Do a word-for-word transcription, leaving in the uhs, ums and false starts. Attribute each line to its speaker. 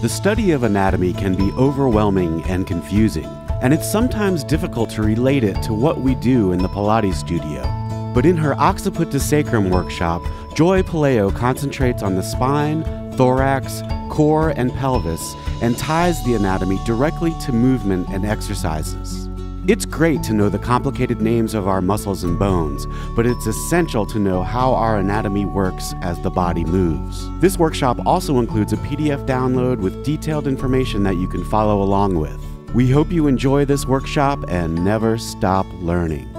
Speaker 1: The study of anatomy can be overwhelming and confusing, and it's sometimes difficult to relate it to what we do in the Pilates studio. But in her Occiput to Sacrum workshop, Joy Puleo concentrates on the spine, thorax, core, and pelvis, and ties the anatomy directly to movement and exercises. It's great to know the complicated names of our muscles and bones, but it's essential to know how our anatomy works as the body moves. This workshop also includes a P D F download with detailed information that you can follow along with. We hope you enjoy this workshop and never stop learning.